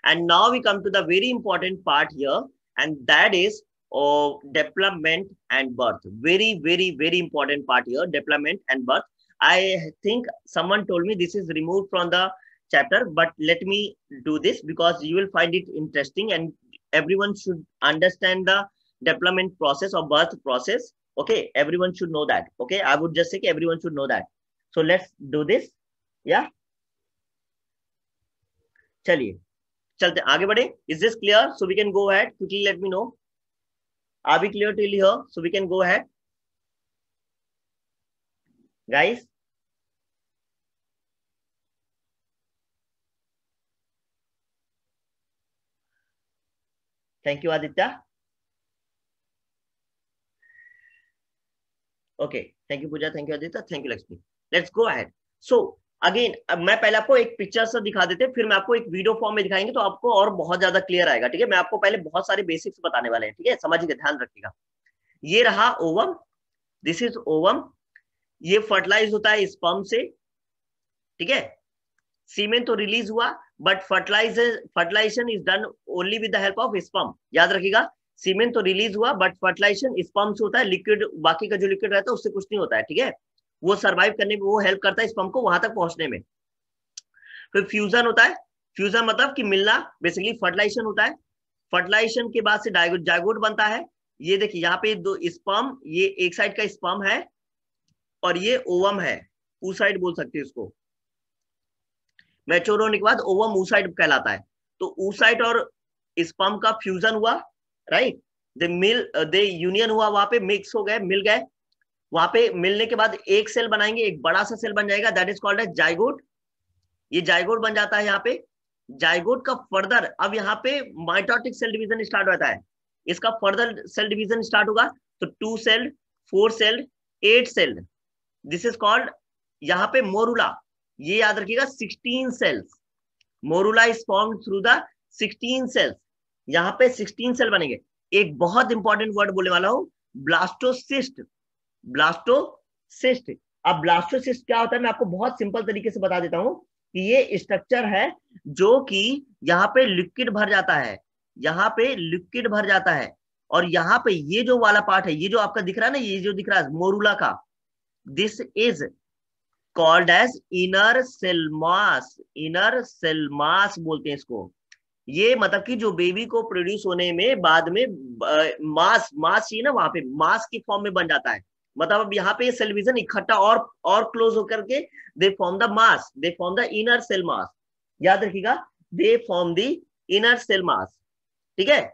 And now we come to the very important part here, and that is development and birth. Very, very, very important part here, development and birth. I think someone told me this is removed from the chapter, but let me do this because you will find it interesting, and everyone should understand the development process or birth process. Okay, everyone should know that. Okay, I would just say everyone should know that. So let's do this. Yeah, चलिए चलते आगे बढ़े. Is this clear? So we can go ahead. Quickly let me know. Are we clear till here? So we can go ahead, guys. Thank you, Aditya. Okay, thank you, Pooja. Thank you, Aditya. Thank you, Lakshmi. Let's go ahead. So again मैं पहले आपको एक picture से दिखा देते हैं, फिर मैं आपको एक वीडियो फॉर्म में दिखाएंगे तो आपको और बहुत ज्यादा क्लियर आएगा. ठीक है, मैं आपको पहले बहुत सारे बेसिक्स बताने वाले हैं. ठीक है, समझिए, ध्यान रखिएगा. ये रहा ओवम, दिस इज ओवम. ये फर्टिलाइज होता है स्पर्म से. ठीक है, सीमेन तो रिलीज हुआ, but fertilisation is done only with the help of sperm. याद रखिएगा, सीमेन तो रिलीज हुआ बट फर्टिलाइजेशन स्पर्म से होता है. लिक्विड, बाकी का जो लिक्विड रहता है उससे कुछ नहीं होता है. ठीक है, वो सर्वाइव करने में वो हेल्प करता है स्पर्म को वहां तक पहुंचने में. फिर फ्यूजन होता है. फ्यूजन मतलब कि मिलना, बेसिकली फर्टिलाइजेशन होता है. फर्टिलाइजेशन के बाद से जायगोट बनता है. ये देखिए यहाँ पे दो स्पर्म, ये एक साइड का स्पर्म है और ये ओवम है, oocyte बोल सकते हैं इसको. मैच्योर होने के बाद ओवम oocyte कहलाता है. तो oocyte और स्पर्म का फ्यूजन हुआ, राइट. दे यूनियन हुआ, वहां पे मिक्स हो गए, मिल गए. वहां पे मिलने के बाद एक सेल बनाएंगे, एक बड़ा सा सेल बन जाएगा, that is called as zygote. ये जाइगोट बन जाता है यहाँ पे. जाइगोट का फर्दर, अब यहाँ पे माइटोटिक सेल डिवीजन स्टार्ट होता है. इसका फर्दर सेल डिवीजन स्टार्ट होगा, तो 2 cell, 4 cell, 8 cell, this is called यहाँ पे मोरुला. ये याद रखिएगा, 16 cells. Morula is formed through the 16 cells. यहाँ पे 16 सेल बनेंगे. एक बहुत इंपॉर्टेंट वर्ड बोलने वाला हूँ, ब्लास्टोसिस्ट. ब्लास्टोसिस्ट. अब ब्लास्टोसिस्ट क्या होता है मैं आपको बहुत सिंपल तरीके से बता देता हूं कि ये स्ट्रक्चर है जो कि यहाँ पे लिक्विड भर जाता है. यहाँ पे लिक्विड भर जाता है और यहाँ पे ये जो वाला पार्ट है, ये जो आपका दिख रहा है ना, ये जो दिख रहा है मोरुला का, this is called as inner cell mass. Inner cell mass बोलते हैं इसको. ये मतलब कि जो बेबी को प्रोड्यूस होने में बाद में मास चाहिए ना, वहां पे मास की फॉर्म में बन जाता है. मतलब अब यहाँ पे सेल डिवीजन इकट्ठा और क्लोज होकर के they form the mass, they form the inner cell mass. याद रखिएगा, they form the inner cell mass. ठीक है,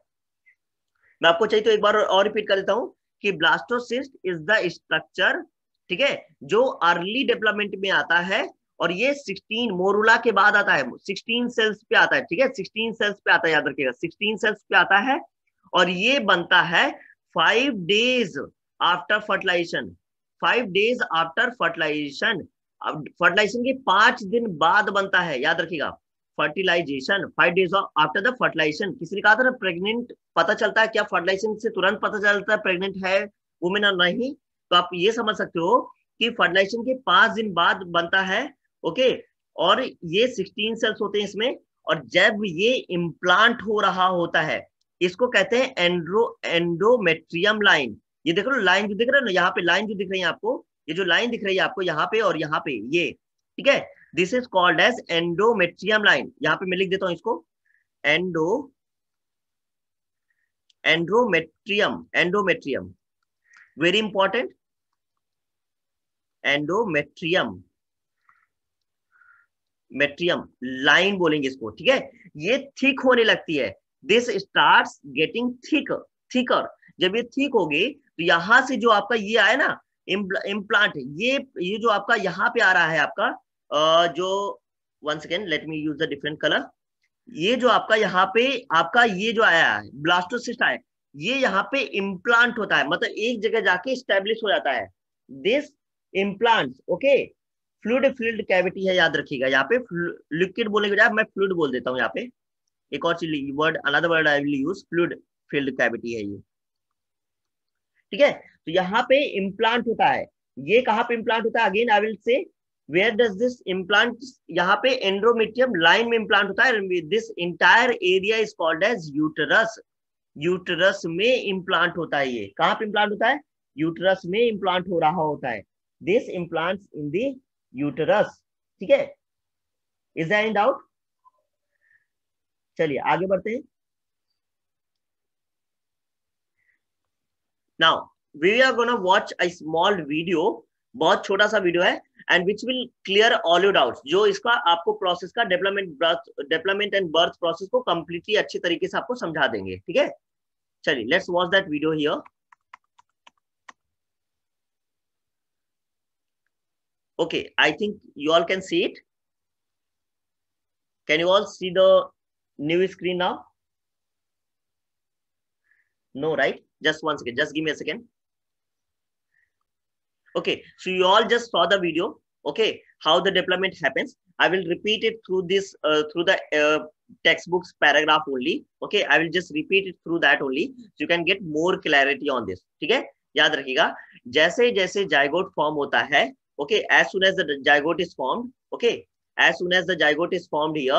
मैं आपको चाहिए तो एक बार और रिपीट कर देता हूं कि ब्लास्टोसिस्ट इज द स्ट्रक्चर, ठीक है, जो अर्ली डेवलपमेंट में आता है और ये 16 मोरुला के बाद आता है, 16 सेल्स पे आता है. ठीक है, 16 सेल्स पे आता है, याद रखिएगा 16 सेल्स पे आता है. और ये बनता है 5 days after fertilisation. 5 days after fertilisation. Fertilisation के 5 दिन बाद बनता है, याद रखिएगा. Fertilisation 5 days after the fertilisation. किसी ने कहा था ना प्रेग्नेंट पता चलता है क्या, फर्टिलाइजेशन से तुरंत पता चलता है प्रेग्नेंट है वुमेन और नहीं. तो आप ये समझ सकते हो कि फर्टिलाइजेशन के 5 दिन बाद बनता है. ओके, और ये 16 सेल्स होते हैं इसमें. और जब ये इम्प्लांट हो रहा होता है, इसको कहते हैं एंडोमेट्रियम लाइन. ये देखो लाइन जो दिख रहा है ना, यहाँ पे लाइन जो दिख रही है आपको, ये जो लाइन दिख रही है आपको यहाँ पे और यहाँ पे, ये ठीक है, this is called as endometrium line. यहाँ पे मैं लिख देता हूँ इसको, endometrium, very important, endometrium line बोलेंगे इसको. ठीक है, ये थिक होने लगती है. This starts getting thicker. जब ये थिक होगी तो यहां से जो आपका ये आया ना इम्प्लांट, ये जो आपका यहाँ पे आ रहा है आपका जो, one second, let me use the different colour. ये जो आपका यहाँ पे आपका ये जो आया है ब्लास्टोसिस्ट आया, ये यहाँ पे इम्प्लांट होता है, मतलब एक जगह जाके स्टेब्लिश हो जाता है. This implant, okay, fluid filled cavity है, याद रखिएगा. यहाँ पे लिक्विड बोलने के बजाय मैं फ्लूइड बोल देता हूँ. यहाँ पे एक और चीज word, another word I will use, fluid filled cavity है ये. ठीक है, तो यहाँ पे इम्प्लांट होता है. ये कहाँ पे इम्प्लांट होता है, again I will say, where does this implant, यहाँ पे एंड्रोमेट्रियम लाइन में इम्प्लांट होता है। This entire area is called as uterus. Uterus में इम्प्लांट होता है। ये कहाँ पे इम्प्लांट होता है? यूटरस में इम्प्लांट हो रहा होता है। This implants in the uterus. ठीक है, इज दैट इन डाउट? चलिए आगे बढ़ते हैं। Now we are gonna watch a small video, बहुत छोटा सा वीडियो है, and which will clear all your doubts, जो इसका आपको प्रोसेस का डेवलपमेंट एंड बर्थ प्रोसेस को कंप्लीटली अच्छे तरीके से आपको समझा देंगे। ठीक है, चलिए let's watch that video here. Okay, I think you all can see it. Can you all see the new screen now? No, right? Just one second. Just give me a second. Okay, so you all just saw the video. Okay, how the development happens. I will repeat it through this through the textbooks paragraph only. Okay, I will just repeat it through that only, so you can get more clarity on this. ठीक है, याद रखिएगा। जैसे जैसे zygote form होता है, okay, as soon as the zygote is formed, okay, as soon as the zygote is formed here,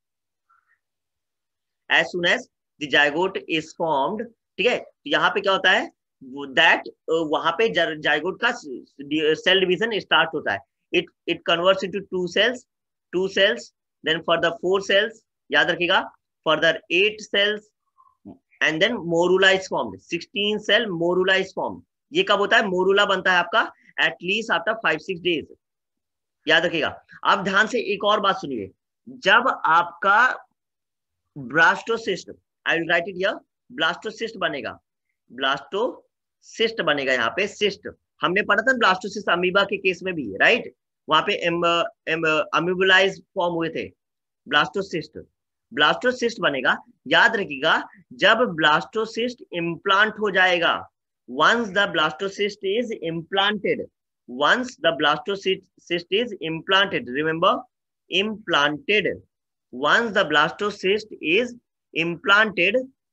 as soon as the zygote is formed, ठीक है, तो यहाँ पे क्या होता है, that वहां पे जाइगोट का सेल डिवीजन स्टार्ट होता है। it converts into two cells, then further 4 cells, याद रखिएगा, further 8 cells, and then morula is formed, 16 cell morula is formed। ये कब होता है? मोरूला बनता है आपका एटलीस्ट आफ्टर 5-6 डेज, याद रखिएगा। आप ध्यान से एक और बात सुनिए, जब आपका blastocyst, I will write it here, blastocyst बनेगा, ब्लास्टोसिस्ट बनेगा। यहाँ पे सिस्ट हमने पढ़ा था, ब्लास्टोसिस्ट अमीबा के केस में भी, राइट? वहां पे अमीबुलाइज फॉर्म हुए थे। ब्लास्टोसिस्ट बनेगा। याद रखिएगा, जब ब्लास्टोसिस्ट इम्प्लांट हो जाएगा, once the blastocyst is implanted, remember, implanted, once the blastocyst is implanted,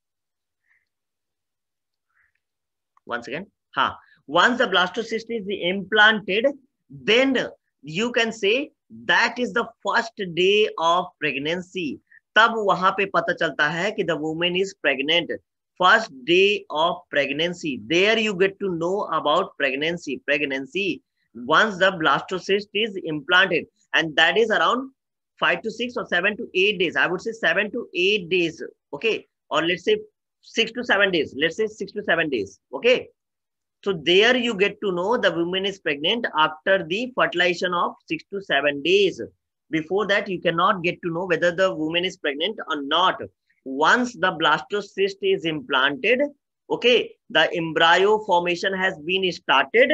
once again, once the blastocyst is implanted, then you can say that is the first day of pregnancy। तब वहां पे पता चलता है कि the woman is pregnant, first day of pregnancy, there you get to know about pregnancy once the blastocyst is implanted, and that is around 5 to 6 or 7 to 8 days, I would say 7 to 8 days, okay, or let's say 6 to 7 days, let's say 6 to 7 days, okay। So there you get to know the woman is pregnant after the fertilization of 6 to 7 days. Before that you cannot get to know whether the woman is pregnant or not। Once the blastocyst is implanted, okay, the embryo formation has been started,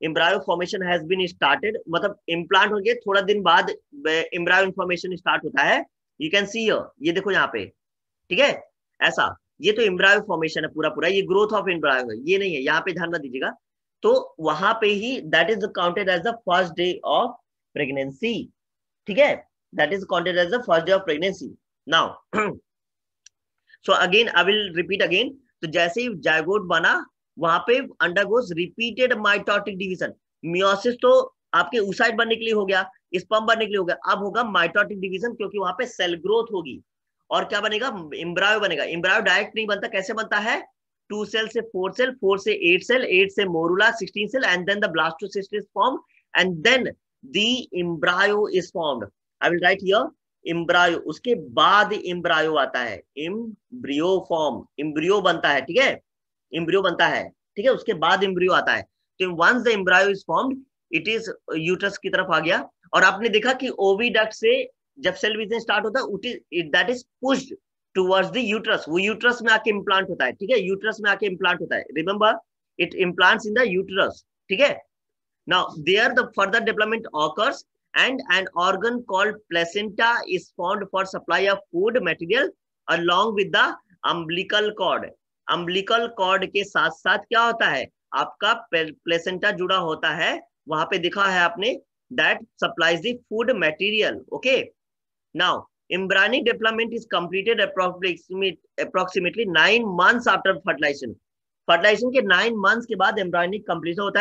मतलब implant हो गया, थोड़ा दिन बाद embryo formation start होता है। You can see here, ये देखो यहाँ पे, ठीक है, ऐसा, ये तो एम्ब्रायो फॉर्मेशन है पूरा, ये ग्रोथ ऑफ एम्ब्रायो है, ये नहीं है, यहाँ पे ध्यान मत दीजिएगा। तो वहां पे ही that is counted as the first day of pregnancy, ठीक है, that is counted as the first day of pregnancy. Now so again I will repeat again. तो जैसे ही जाइगोट बना, वहां पे undergoes repeated mitotic division. Meiosis तो आपके oocyte बनने के लिए हो गया, स्पर्म बनने के लिए हो गया, अब होगा माइटोटिक डिवीजन, क्योंकि वहां पे सेल ग्रोथ होगी। और क्या बनेगा? एम्ब्रायो बनेगा। एम्ब्रायो डायरेक्ट नहीं बनता, कैसे बनता है? 2 सेल से 4 सेल, 4 से 8 सेल, 8 से morula, 16 cell, and then the blastocyst is formed, and then the embryo is formed. I will write here embryo, उसके बाद एम्ब्रायो आता है, एम्ब्रियो फॉर्म, एम्ब्रियो बनता है, ठीक है, एम्ब्रियो बनता है, ठीक है, उसके बाद एम्ब्रियो आता है। तो once the embryo is formed, it is uterus की तरफ आ गया। और आपने देखा कि ओविडक्ट से जब सेल डिवीजन स्टार्ट होता है, that is pushed towards the uterus, वो यूट्रस में आके इम्प्लांट होता है, ठीक है, यूट्रस में आके इम्प्लांट होता है। Remember, it implants in the uterus, ठीक है। Now there the further development occurs and an organ called placenta is formed for supply of food material along with the umbilical cord। umbilical cord के साथ साथ क्या होता है? आपका placenta जुड़ा होता है, वहां पे दिखा है आपने, that supplies the food material, okay। now embryonic development is completed approximately 9 months after fertilization। fertilization के 9 months के बाद embryonic completion होता है,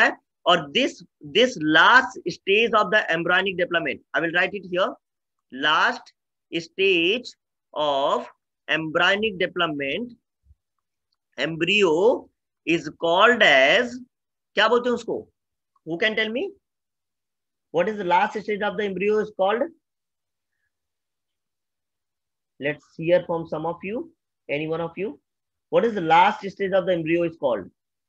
or this last stage of the embryonic development, I will write it here, last stage of embryonic development, embryo is called as, क्या बोलते हैं उसको? Who can tell me what is the last stage of the embryo is called? Let's hear from some of you, any one of you. What is the last stage of the embryo is called?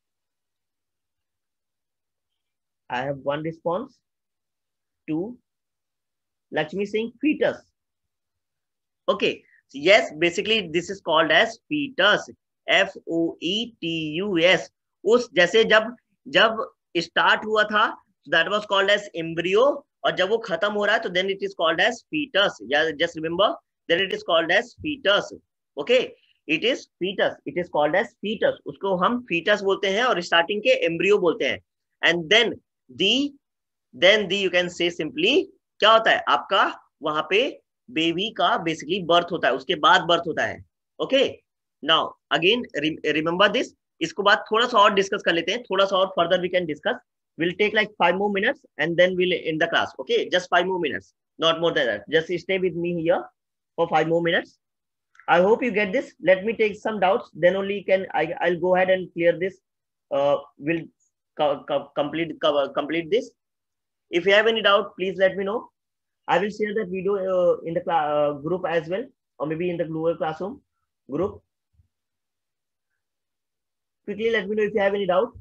I have one response. Two. Lakshmi saying fetus. Okay. Yes, basically this is called as fetus. F-O-E-T-U-S. उस जैसे जब start हुआ था, that was called as embryo, और जब वो खत्म हो रहा है तो then it is called as fetus. Yeah, just remember, then it is called as fetus. Okay, it is fetus. It is called as fetus. उसको हम fetus बोलते हैं और starting के embryo बोलते हैं. And then you can say simply, क्या होता है आपका वहां पे बेबी का बेसिकली बर्थ होता है, उसके बाद बर्थ होता है. Okay, now again remember this. इसको बाद थोड़ा सा और डिस्कस कर लेते हैं, थोड़ा सा और further we can discuss. We'll take like 5 more minutes and then we'll end the class. Okay, just 5 more minutes, not more than that. Just stay with me here for 5 more minutes. I hope you get this. Let me take some doubts, then only I'll go ahead and clear this. We'll complete this. If you have any doubt, please let me know. I will share that video in the group as well, or maybe in the Google Classroom group. Quickly let me know if you have any doubt.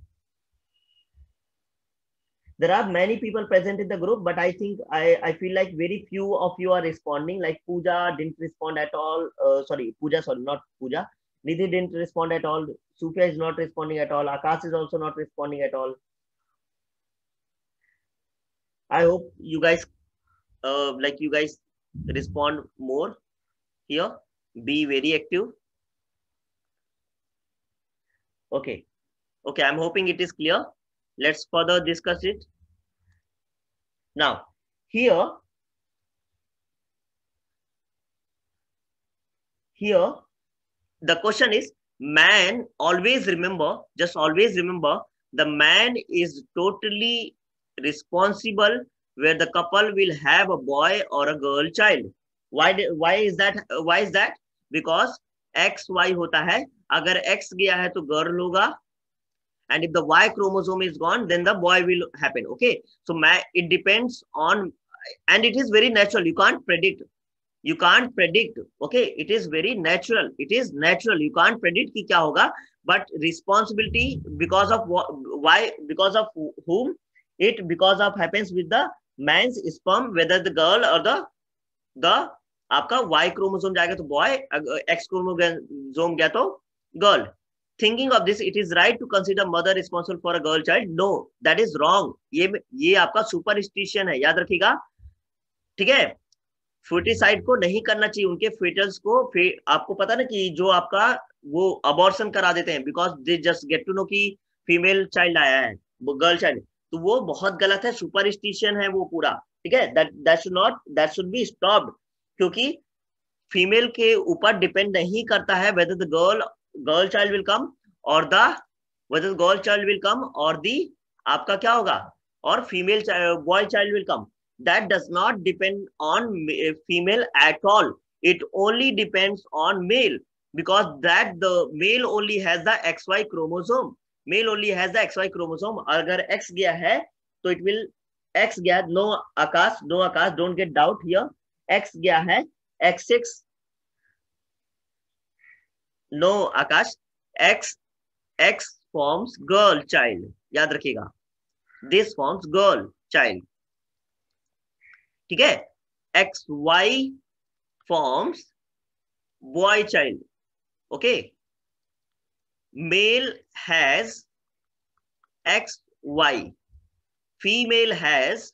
There are many people present in the group, but I think I feel like very few of you are responding. Like Pooja didn't respond at all. Not Pooja. Nidhi didn't respond at all. Sufia is not responding at all. Akash is also not responding at all. I hope you guys respond more here. Be very active. Okay. I'm hoping it is clear. Let's further discuss it. Now, here, the question is, man, always remember, the man is totally responsible where the couple will have a boy or a girl child. Why is that? Because XY होता है, अगर X गया है तो girl होगा, and if the Y chromosome is gone, then the boy will happen. Okay, so it depends on, and it is very natural. You can't predict. Okay, it is very natural. It is natural. You can't predict कि क्या होगा, but responsibility because of why, because of whom it, because of happens with the man's sperm, whether the girl or the आपका Y chromosome जाएगा तो boy, X chromosome गया तो girl. Thinking of this, it is right to consider mother responsible for a girl child. No, that is wrong. ये आपका superstition है, याद रखिएगा. ठीक है, फर्टिसाइड को नहीं करना चाहिए. उनके फेटल्स को आपको पता ना कि जो आपका वो अबॉर्शन करा देते हैं because they just get to know कि फीमेल चाइल्ड आया है, वो गर्ल चाइल्ड, तो वो बहुत गलत है, सुपरस्टिशन है वो पूरा. ठीक है, दैट शुड बी स्टॉप्ड, क्योंकि फीमेल के ऊपर डिपेंड नहीं करता है whether the girl child will come और whether the girl child will come or the आपका क्या होगा और female boy child will come. That does not depend on female at all. It only depends on male, because that the male only has the XY chromosome. Male only has the XY chromosome. अगर X गया है तो it will X गया. No Akash, don't get doubt here. X गया है XX. No Akash, X forms girl child. याद रखिएगा, this forms girl child. ठीक है, XY forms boy child. Okay, male has XY, female has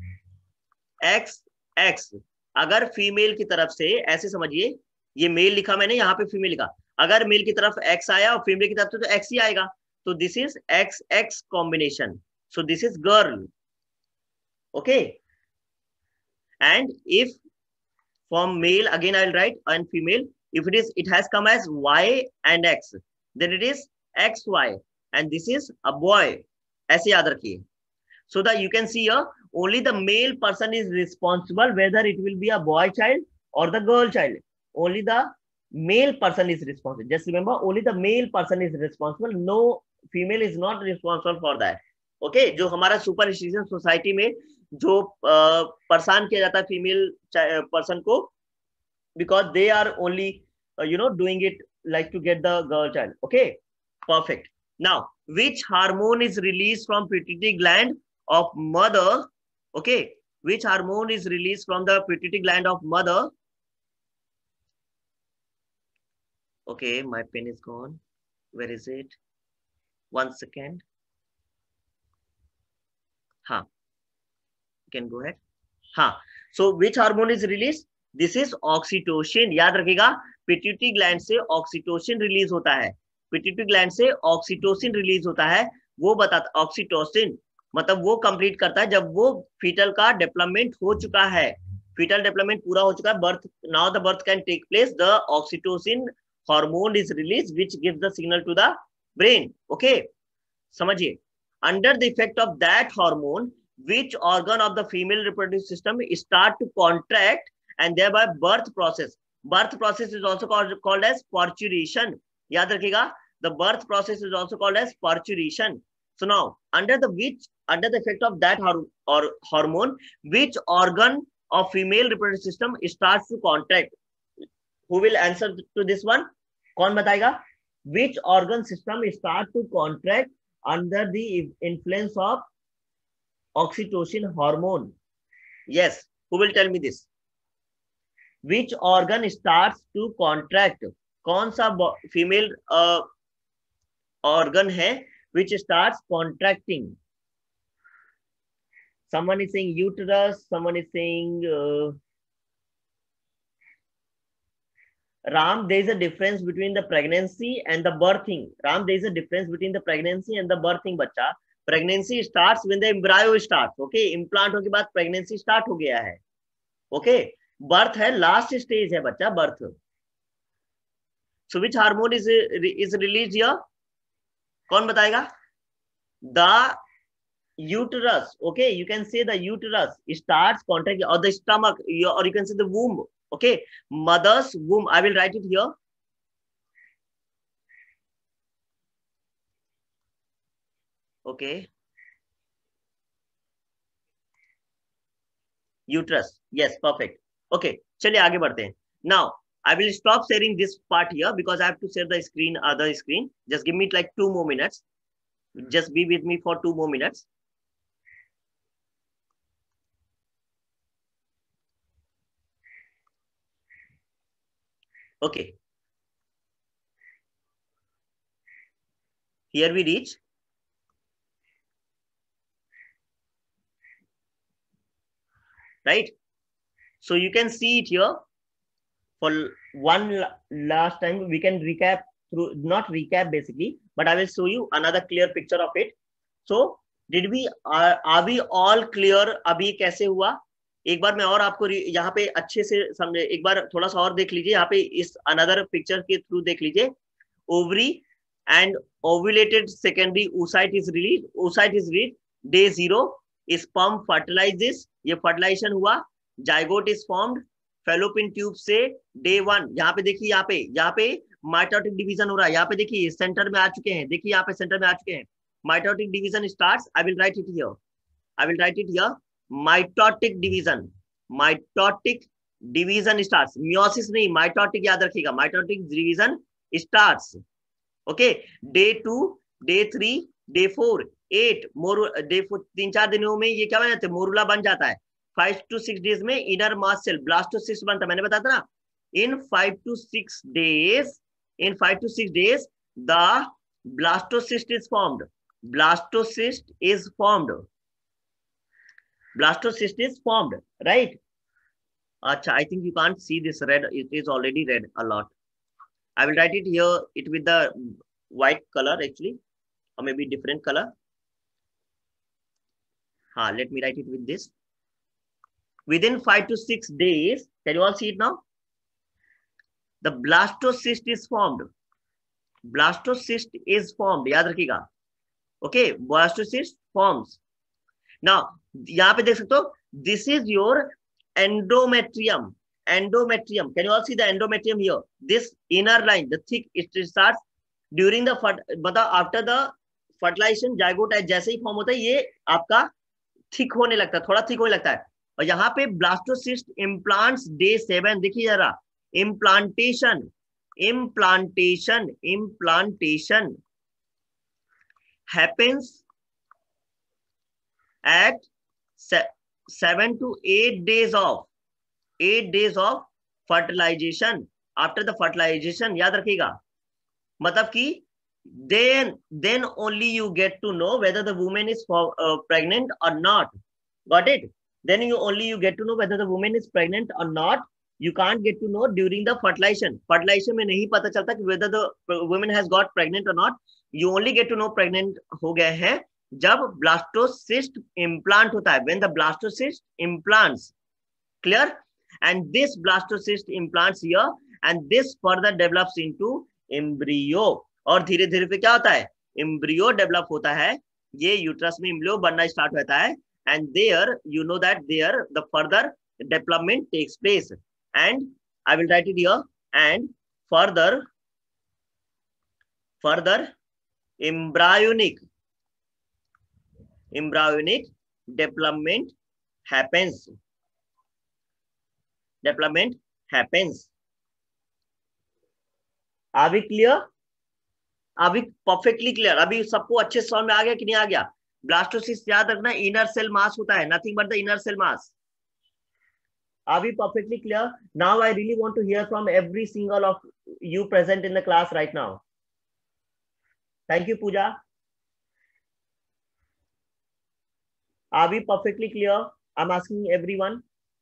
XX. अगर female की तरफ से, ऐसे समझिए, ये मेल लिखा मैंने, यहाँ पे फीमेल लिखा, अगर मेल की तरफ X आया और फीमेल की तरफ से तो X ही आएगा, तो this is XX combination. So this is girl. Okay, and if from male, again I'll write, and female, if it has come as Y and X, then it is XY, and this is a boy. ऐसे याद रखिए. So that you can see here, only the male person is responsible whether it will be a boy child or the girl child. Only the male person is responsible. Just remember, only the male person is responsible. No female is not responsible for that. Okay, जो हमारा सुपरस्टिशियन society में जो परेशान किया जाता है female person को, because they are only doing it like to get the girl child. Okay, perfect. Now, which hormone is released from pituitary gland of mother? Okay, which hormone is released from the pituitary gland of mother? Okay, my pen is gone. Where is it? 1 second. Huh. You can go ahead. Huh. So which hormone is released? This is oxytocin. याद रखिएगा, pituitary gland से oxytocin release होता है. Pituitary gland से oxytocin release होता है. वो बताता, ऑक्सीटोसिन मतलब वो कंप्लीट करता है जब वो फीटल का डेवलपमेंट हो चुका है. फीटल डेवलपमेंट पूरा हो चुका है. Birth, now the birth can take place. The oxytocin hormone is release which gives the signal to the brain. Okay, समझिए. Under the effect of that hormone, which organ of the female reproductive system start to contract and thereby birth process. Birth process is also called as parturition. याद रखिएगा, the birth process is also called as parturition. So now, under the effect of that hormone, which organ of female reproductive system starts to contract? Who will answer to this one? कौन बताएगा? Which organ system start to contract under the influence of oxytocin hormone? Yes, who will tell me this? Which organ starts to contract? कौन सा female organ है which starts contracting? Someone is saying uterus, someone is saying Ram, there is a difference between the pregnancy and the birthing. Ram, there is a difference between the pregnancy and the birthing, बच्चा. Pregnancy starts when the embryo starts. Okay, implant होने के बाद pregnancy start हो गया है. Okay, birth है last stage है बच्चा, birth. So which hormone is released here? कौन बताएगा? The uterus. Okay, you can say the uterus starts contracting, or the stomach, or you can say the womb. Okay, mother's womb. I will write it here. Okay, uterus. Yes, perfect. Okay, चलिए आगे बढ़ते हैं. Now I will stop sharing this part here because I have to share the screen, other screen. Just give me like 2 more minutes. Just be with me for 2 more minutes. Okay. Here we reach. Right? So you can see it here. For one last time, we can recap through, not recap basically, but I will show you another clear picture of it. So did we, are we all clear? अभी कैसे हुआ? एक बार मैं और आपको यहाँ पे अच्छे से समझे, एक बार थोड़ा सा और देख लीजिए. यहाँ पे इस अनदर पिक्चर के थ्रू देख लीजिए. Ovary and ovulated secondary oocyte is released. Oocyte is released. Day 0, sperm fertilizes. ये fertilization हुआ. Zygote is formed. Fallopian tube से डे 1. यहाँ पे देखिए, यहाँ पे माइटोटिक डिवीजन हो रहा है. यहाँ पे देखिए सेंटर में आ चुके हैं. देखिए यहाँ पे सेंटर में आ चुके हैं. Mitotic division starts. I will write it here. I will write it here. Mitotic division starts. Meiosis नहीं, माइटोटिक याद रखिएगा. Mitotic division starts. Okay, day 2, day 3, day 4, 8 day 3-4 दिनों में ये क्या बन जाता है? मोरुला बन जाता है. 5 to 6 days में इनर मास सेल ब्लास्टोसिस्ट बनता है. मैंने बताया था ना, in 5 to 6 days the blastocyst is formed. Blastocyst is formed, right? Acha, I think you can't see this red. It is already red a lot. I will write it here, it with the white color actually, or maybe different color. Let me write it with this. Within 5 to 6 days, can you all see it now? The blastocyst is formed. Blastocyst is formed. याद रखिएगा. Okay, blastocyst forms. Now यहाँ पे देख सकते हो, this is your endometrium. Endometrium. Can you all see the endometrium here? This inner line, the thick, it starts during the मतलब after the fertilization, zygote जैसे ही form होता है ये आपका थिक होने लगता है, थोड़ा थिक होने लगता है. और यहाँ पे ब्लास्टोसिस्ट इम्प्लांट्स डे 7. देखिए जरा, implantation implantation implantation happens at 7 to 8 days of 8 days of fertilization. After the fertilization, याद रखिएगा, मतलब कि then only you get to know whether the woman is pregnant or not. Got it? Then you get to know whether the woman is pregnant or not. You can't get to know during the fertilization. Fertilization में नहीं पता चलता कि whether the woman has got pregnant or not. You only get to know pregnant हो गए हैं जब blastocyst implant होता है. When the blastocyst implants, clear? And this blastocyst implants here, and this further develops into embryo. और धीरे धीरे पे क्या होता है, embryo develop होता है. ये यूट्रस में embryo बनना स्टार्ट होता है. And there, you know that there the further development takes place. And I will write it here. And further embryonic development happens. Development happens. Are we clear? Are we perfectly clear? अभी सबको अच्छे समझ में आ गया कि नहीं आ गया? Blastocyst याद रखना इनर सेल मास होता है, nothing but the inner cell mass. Are we perfectly clear? Now I really want to hear from every single of you present in the class right now. Thank you, Pooja. Are we perfectly clear? I'm asking everyone.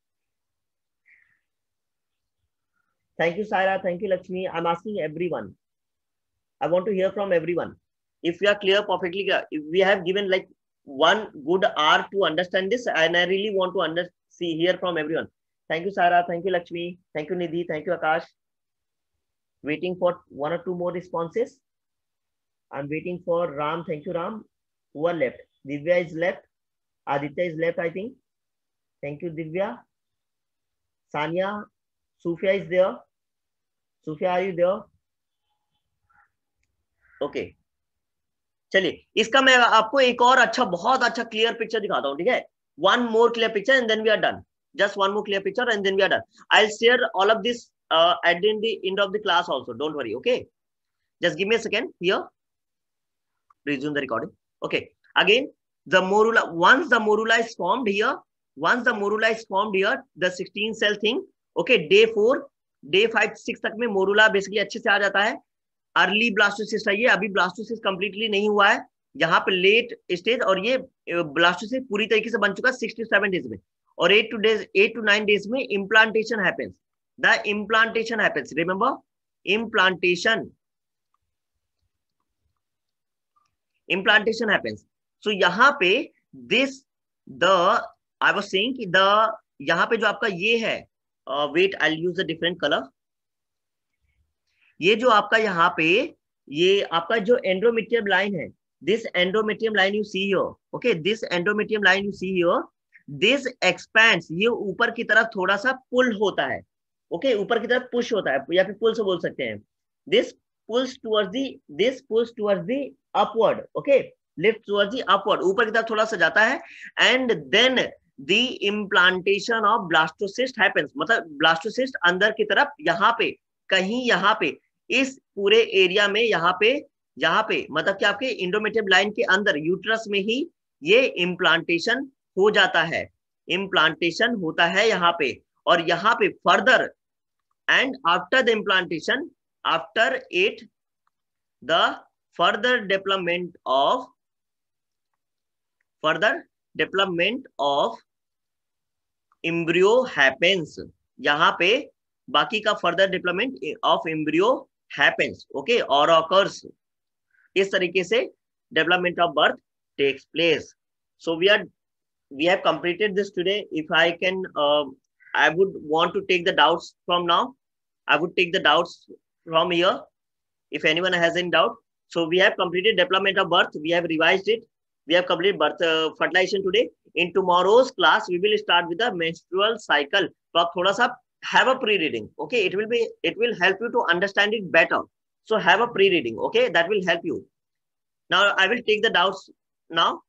Thank you, Saira. Thank you, Lakshmi. I'm asking everyone. I want to hear from everyone. If we are clear, perfectly clear, if we have given like 1 good hour to understand this, and I really want to hear from everyone. Thank you, Saira. Thank you, Lakshmi. Thank you, Nidhi. Thank you, Akash. Waiting for 1 or 2 more responses. I'm waiting for Ram. Thank you, Ram. Who are left? Divya is left. Aditya is left, I think. Thank you, Divya. Sanya. Sufia is there. Sufia, are you there? Okay. चलिए, इसका मैं आपको एक और अच्छा, बहुत अच्छा clear picture दिखाता हूँ, ठीक है? One more clear picture and then we are done. Just one more clear picture and then we are done. I'll share all of this at the end of the class also. Don't worry, okay? Just give me a second here. Resume the recording. Okay. Again, the morula. Once the morula is formed here, the 16 cell thing. Okay, day 4, day 5, 6 तक में morula basically अच्छे से आ जाता है. Early blastocyst है ये, अभी blastocyst completely नहीं हुआ है, यहाँ पे लेट स्टेज, और ये ब्लास्टोसिस्ट पूरी तरीके से बन चुका है 6 to 7 डेज में, और 8 to 9 डेज में implantation happens. The implantation happens, remember, implantation happens. So यहाँ पे दिस आई वाज सेइंग कि यहाँ पे जो आपका ये है, wait I will use a different colour. ये जो आपका यहाँ पे ये आपका जो एंडोमेट्रियम लाइन है, this endometrium line you see here, okay, this endometrium line you see here, this expands, ये ऊपर की तरफ थोड़ा सा पुल होता है, ओके, ऊपर की तरफ पुश होता है, या फिर पुल से बोल सकते हैं. This pulls towards the upward, okay, lift towards the upward, ऊपर की तरफ थोड़ा सा जाता है. And then the implantation of blastocyst happens, मतलब ब्लास्टोसिस्ट अंदर की तरफ यहाँ पे कहीं, यहाँ पे इस पूरे एरिया में, यहाँ पे मतलब कि आपके एंडोमेट्रियम लाइन के अंदर यूट्रस में ही ये इम्प्लांटेशन हो जाता है, इम्प्लांटेशन होता है यहाँ पे. और यहाँ पे further and after the implantation, after it the further development of embryo happens. यहाँ पे बाकी का further development of embryo happens, okay, और ऑकर्स. इस तरीके से development of birth takes place. So we have completed this today. If I can, I would want to take the doubts from now. I would take the doubts from here if anyone has any doubt. So we have completed development of birth. We have revised it. we have completed birth fertilization today. In tomorrow's class we will start with the menstrual cycle. तो आप थोड़ा सा have a pre-reading, okay? It will help you to understand it better. So have a pre-reading, okay? That will help you. Now I will take the doubts now.